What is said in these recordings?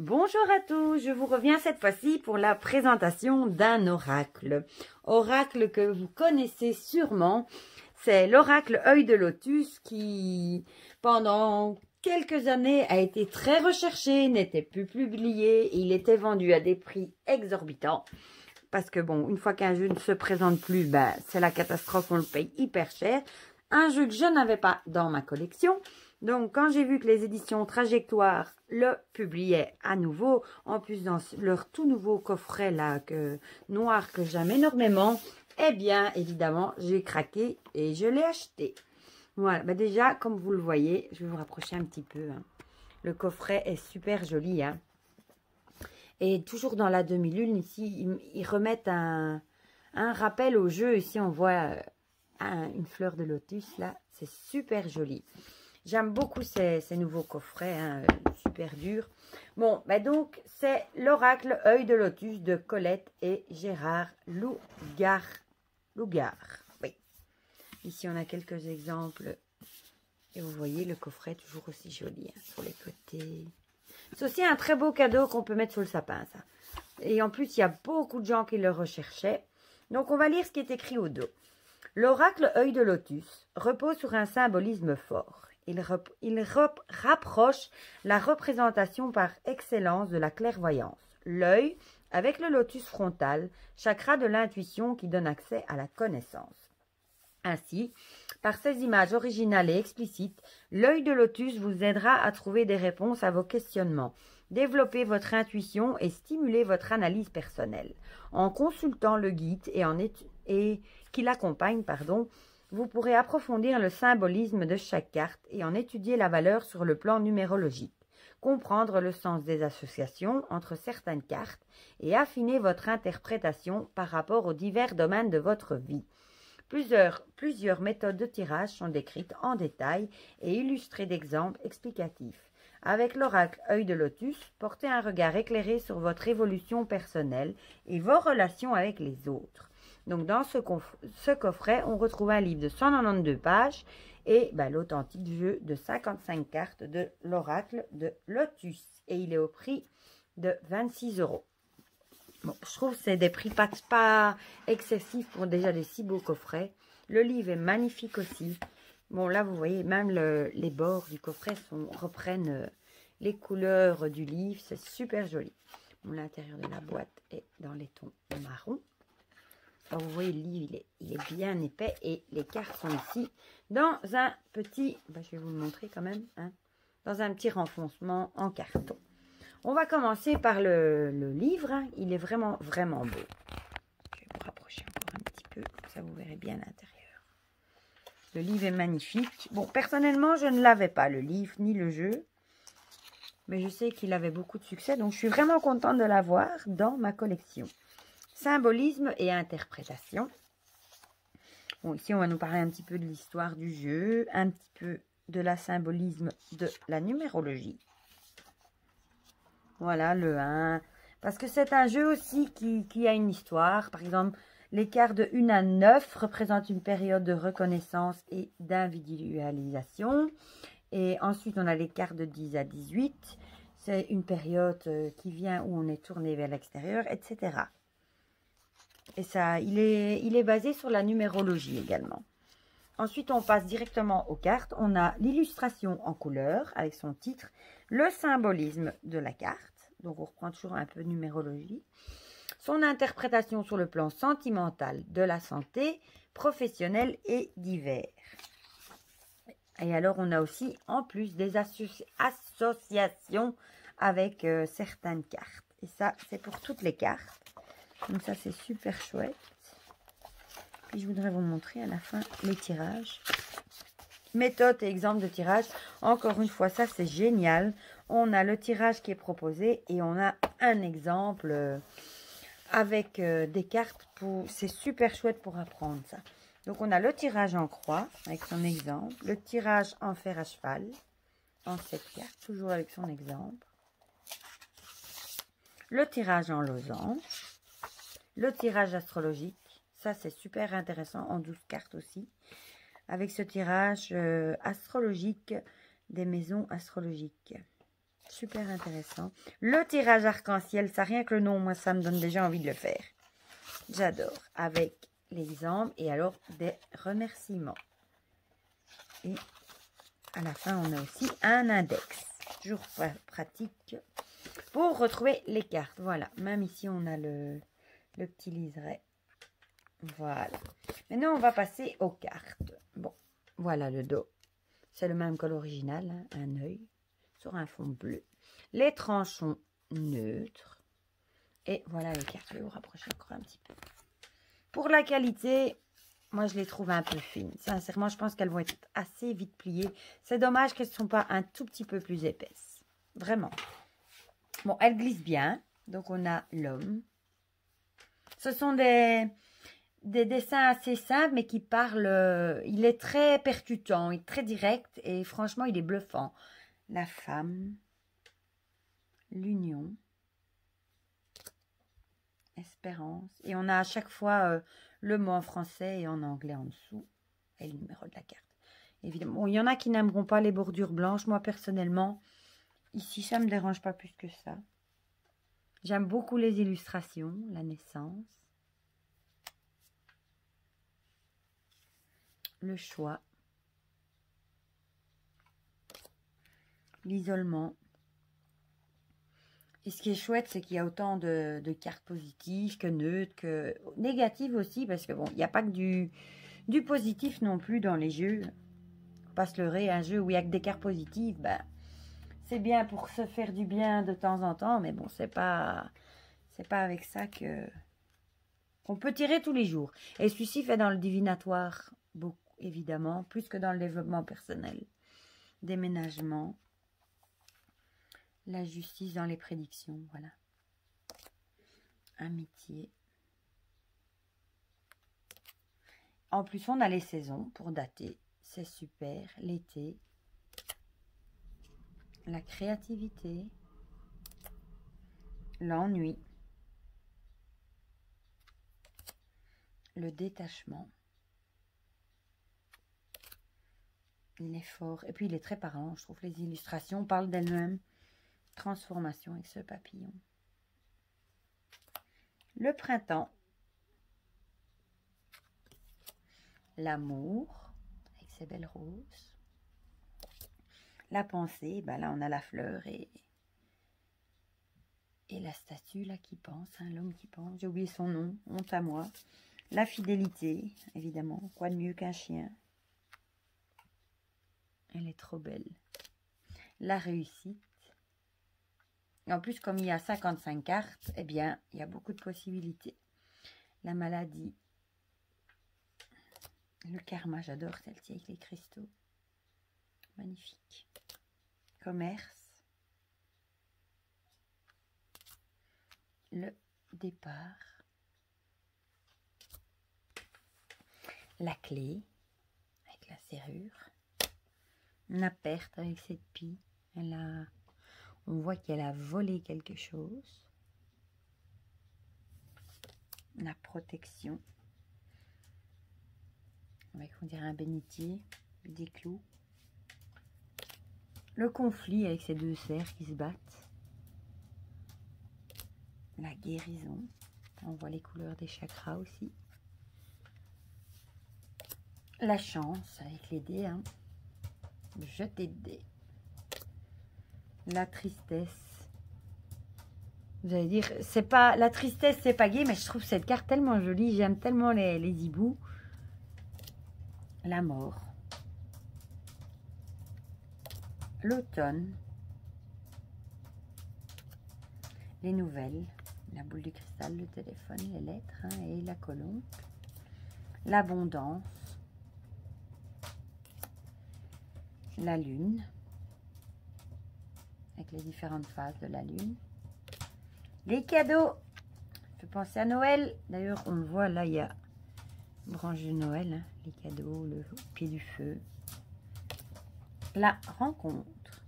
Bonjour à tous, je vous reviens cette fois-ci pour la présentation d'un oracle. Oracle que vous connaissez sûrement, c'est l'oracle Œil de Lotus qui, pendant quelques années, a été très recherché, n'était plus publié, il était vendu à des prix exorbitants. Parce que bon, une fois qu'un jeu ne se présente plus, ben, c'est la catastrophe, on le paye hyper cher. Un jeu que je n'avais pas dans ma collection. Donc, quand j'ai vu que les éditions Trajectoire le publiaient à nouveau, en plus dans leur tout nouveau coffret là, noir que j'aime énormément, eh bien, évidemment, j'ai craqué et je l'ai acheté. Voilà, ben déjà, comme vous le voyez, je vais vous rapprocher un petit peu. Hein. Le coffret est super joli. Hein. Et toujours dans la demi-lune, ici, ils remettent un rappel au jeu. Ici, on voit une fleur de lotus, là. C'est super joli. J'aime beaucoup ces nouveaux coffrets, hein, super durs. Bon, ben donc, c'est l'oracle Œil de Lotus de Colette et Gérard Lougard. Oui. Ici, on a quelques exemples. Et vous voyez, le coffret est toujours aussi joli, hein, sur les côtés. C'est aussi un très beau cadeau qu'on peut mettre sous le sapin, ça. Et en plus, il y a beaucoup de gens qui le recherchaient. Donc, on va lire ce qui est écrit au dos. L'oracle Œil de Lotus repose sur un symbolisme fort. Il rapproche la représentation par excellence de la clairvoyance. L'œil, avec le lotus frontal, chakra de l'intuition qui donne accès à la connaissance. Ainsi, par ces images originales et explicites, l'œil de lotus vous aidera à trouver des réponses à vos questionnements, développer votre intuition et stimuler votre analyse personnelle. En consultant le guide qui l'accompagne, vous pourrez approfondir le symbolisme de chaque carte et en étudier la valeur sur le plan numérologique, comprendre le sens des associations entre certaines cartes et affiner votre interprétation par rapport aux divers domaines de votre vie. Plusieurs méthodes de tirage sont décrites en détail et illustrées d'exemples explicatifs. Avec l'oracle Œil de Lotus, portez un regard éclairé sur votre évolution personnelle et vos relations avec les autres. Donc, dans ce coffret, on retrouve un livre de 192 pages et l'authentique jeu de 55 cartes de l'oracle de Lotus. Et il est au prix de 26 €. Bon, je trouve que c'est des prix pas excessifs pour déjà des si beaux coffrets. Le livre est magnifique aussi. Bon, là, vous voyez, même les bords du coffret reprennent les couleurs du livre. C'est super joli. Bon, l'intérieur de la boîte est dans les tons marron. Alors, vous voyez, le livre, il est bien épais et les cartes sont ici dans un petit... je vais vous le montrer quand même. Hein, dans un petit renfoncement en carton. On va commencer par le livre. Hein. Il est vraiment, vraiment beau. Je vais vous rapprocher encore un petit peu. Comme ça, vous verrez bien l'intérieur. Le livre est magnifique. Bon, personnellement, je ne l'avais pas, le livre, ni le jeu. Mais je sais qu'il avait beaucoup de succès. Donc, je suis vraiment contente de l'avoir dans ma collection. Symbolisme et interprétation. Bon, ici, on va nous parler un petit peu de l'histoire du jeu. Un petit peu de la symbolisme de la numérologie. Voilà, le 1. Parce que c'est un jeu aussi qui a une histoire. Par exemple, les cartes de 1 à 9 représentent une période de reconnaissance et d'individualisation. Et ensuite, on a les cartes de 10 à 18. C'est une période qui vient où on est tourné vers l'extérieur, etc. Et ça, il est basé sur la numérologie également. Ensuite, on passe directement aux cartes. On a l'illustration en couleur avec son titre, le symbolisme de la carte. Donc, on reprend toujours un peu de numérologie. Son interprétation sur le plan sentimental, de la santé, professionnelle et divers. Et alors, on a aussi, en plus, des associations avec certaines cartes. Et ça, c'est pour toutes les cartes. Donc, ça, c'est super chouette. Puis, je voudrais vous montrer à la fin les tirages. Méthode et exemple de tirage. Encore une fois, ça, c'est génial. On a le tirage qui est proposé et on a un exemple avec des cartes. C'est super chouette pour apprendre ça. Donc, on a le tirage en croix avec son exemple. Le tirage en fer à cheval en 7 cartes, toujours avec son exemple. Le tirage en losange. Le tirage astrologique. Ça, c'est super intéressant en 12 cartes aussi. Avec ce tirage astrologique des maisons astrologiques. Super intéressant. Le tirage arc-en-ciel, ça rien que le nom, moi ça me donne déjà envie de le faire. J'adore. Avec l'exemple et alors des remerciements. Et à la fin, on a aussi un index. Toujours pratique pour retrouver les cartes. Voilà. Même ici, on a le petit liseré. Voilà. Maintenant, on va passer aux cartes. Bon, voilà le dos. C'est le même que l'original. Hein, un œil sur un fond bleu. Les tranches sont neutres. Et voilà les cartes. Je vais vous rapprocher encore un petit peu. Pour la qualité, moi je les trouve un peu fines. Sincèrement, je pense qu'elles vont être assez vite pliées. C'est dommage qu'elles ne sont pas un tout petit peu plus épaisses. Vraiment. Bon, elles glissent bien. Donc on a l'homme. Ce sont des dessins assez simples, mais qui parlent. Il est très percutant, il est très direct et franchement, il est bluffant. La femme, l'union, espérance. Et on a à chaque fois le mot en français et en anglais en dessous. Et le numéro de la carte. Évidemment, bon, il y en a qui n'aimeront pas les bordures blanches. Moi, personnellement, ici, ça ne me dérange pas plus que ça. J'aime beaucoup les illustrations, la naissance. Le choix, l'isolement. Et ce qui est chouette, c'est qu'il y a autant de cartes positives que neutres, que négatives aussi, parce que bon, il n'y a pas que du positif non plus dans les jeux. Faut pas se leurrer, un jeu où il n'y a que des cartes positives, ben, c'est bien pour se faire du bien de temps en temps, mais bon, c'est pas avec ça qu'on peut tirer tous les jours. Et celui-ci fait dans le divinatoire beaucoup. Évidemment, plus que dans le développement personnel. Déménagement. La justice dans les prédictions, voilà. Amitié. En plus, on a les saisons pour dater. C'est super. L'été. La créativité. L'ennui. Le détachement. L'effort. Et puis, il est très parlant. Je trouve les illustrations parlent d'elles-mêmes. Transformation avec ce papillon. Le printemps. L'amour. Avec ses belles roses. La pensée. Ben là, on a la fleur et la statue là qui pense. Hein, l'homme qui pense. J'ai oublié son nom. Honte à moi. La fidélité. Évidemment. Quoi de mieux qu'un chien? Elle est trop belle. La réussite. Et en plus, comme il y a 55 cartes, eh bien, il y a beaucoup de possibilités. La maladie. Le karma, j'adore celle-ci avec les cristaux. Magnifique. Commerce. Le départ. La clé avec la serrure. La perte avec cette pie. On voit qu'elle a volé quelque chose. La protection. Avec, on dirait, un bénitier. Des clous. Le conflit avec ces deux cerfs qui se battent. La guérison. On voit les couleurs des chakras aussi. La chance avec les dés. Hein. Jeter de dés. La tristesse. Vous allez dire, c'est pas la tristesse, c'est pas gai, mais je trouve cette carte tellement jolie. J'aime tellement les hiboux. La mort. L'automne. Les nouvelles. La boule de cristal, le téléphone, les lettres hein, et la colombe. L'abondance. La lune. Avec les différentes phases de la lune. Les cadeaux. Ça fait penser à Noël. D'ailleurs, on le voit, là, il y a une branche de Noël. Hein, les cadeaux, le pied du feu. La rencontre.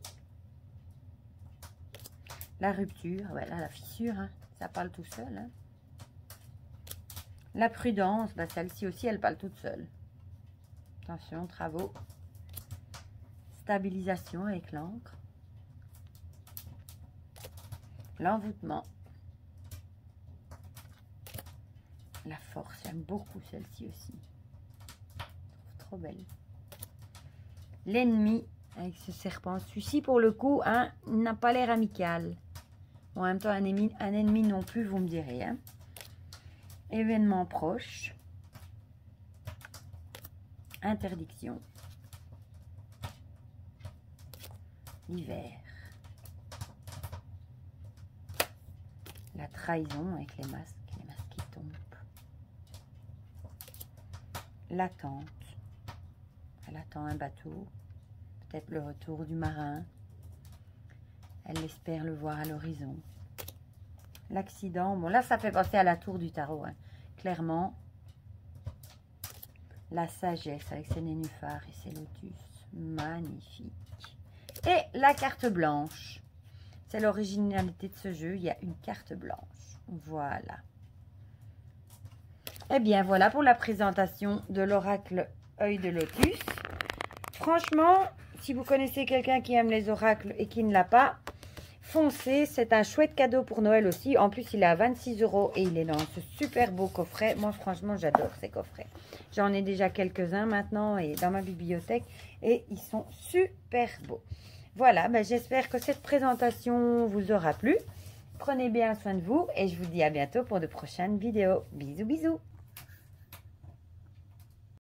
La rupture. Voilà, la fissure. Hein, ça parle tout seul. Hein. La prudence. Bah, celle-ci aussi, elle parle toute seule. Attention, travaux. Stabilisation avec l'encre. l'envoûtement, la force. J'aime beaucoup celle-ci aussi. Je trouve trop belle. L'ennemi avec ce serpent. Celui-ci, pour le coup, hein, n'a pas l'air amical. Bon, en même temps, un ennemi non plus, vous me direz. Hein. Événement proche. Interdiction. L'hiver. La trahison avec les masques qui tombent. L'attente. Elle attend un bateau. Peut-être le retour du marin. Elle espère le voir à l'horizon. L'accident. Bon, là, ça fait penser à la tour du tarot. Hein. Clairement. La sagesse avec ses nénuphars et ses lotus. Magnifique. Et la carte blanche. C'est l'originalité de ce jeu. Il y a une carte blanche. Voilà. Eh bien, voilà pour la présentation de l'oracle œil de lotus. Franchement, si vous connaissez quelqu'un qui aime les oracles et qui ne l'a pas, foncez. C'est un chouette cadeau pour Noël aussi. En plus, il est à 26 € et il est dans ce super beau coffret. Moi, franchement, j'adore ces coffrets. J'en ai déjà quelques-uns maintenant et dans ma bibliothèque. Et ils sont super beaux. Voilà, ben, j'espère que cette présentation vous aura plu. Prenez bien soin de vous et je vous dis à bientôt pour de prochaines vidéos. Bisous, bisous.